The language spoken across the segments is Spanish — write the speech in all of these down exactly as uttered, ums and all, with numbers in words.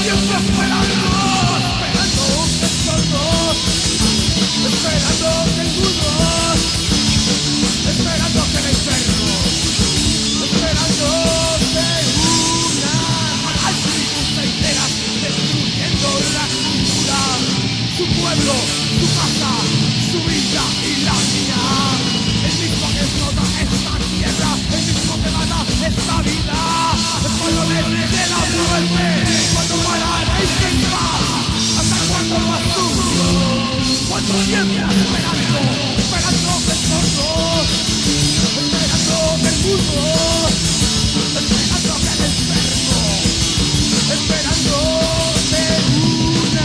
Siempre esperando, esperando que el sordo, esperando que el mudo, esperando que el enfermo, esperando que una almas enteras destruyendo la cultura, su pueblo, su casa, su vida y la mía. El mismo que explota esta tierra, el mismo que mata esta vida. El pueblo de la muerte, cuando pararéis en paz, hasta cuando lo asumo, cuánto tiempo esperando, esperando que el sordo, esperando que el mundo, esperando que el enfermo, esperando que una.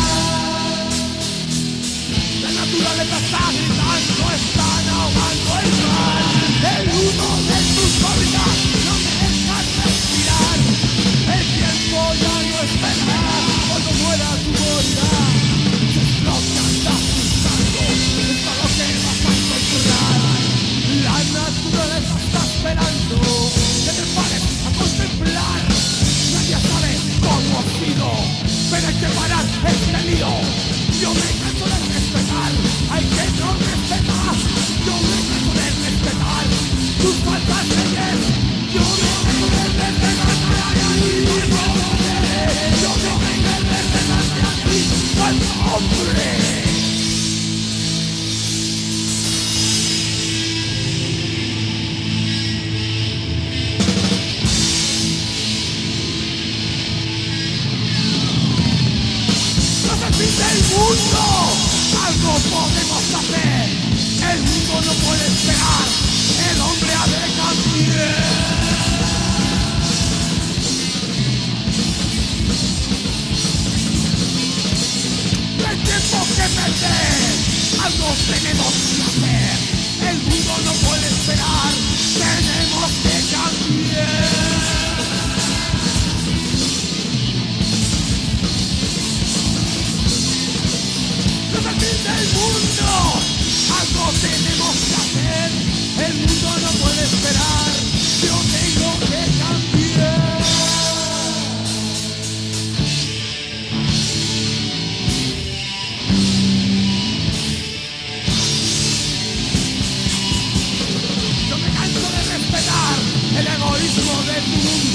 La naturaleza está gritando, están ahogando el mar, el humo de tus órbitas no me dejan respirar. El tiempo ya no espera, cuando muera tu morirá. Se explota, está pulsando, es todo lo que vas a encontrar. La naturaleza está esperando que te pares a contemplar. Nadie sabe cómo ha sido, pero hay que parar este lío. Yo me canso de respetar, hay que no respetar. Yo me canso de respetar tus faltas leyes. Yo me canso de respetar a ti. Yo me canso de respetarte a ti, al hombre. Del mundo, algo podemos hacer. El mundo no puede esperar, el hombre ha de cambiar. No hay tiempo que perder, algo tenemos que hacer. El mundo no puede esperar, tenemos que cambiar. Del mundo, algo tenemos que hacer. El mundo no puede esperar, yo tengo que cambiar. Yo me canso de respetar el egoísmo de tu mundo.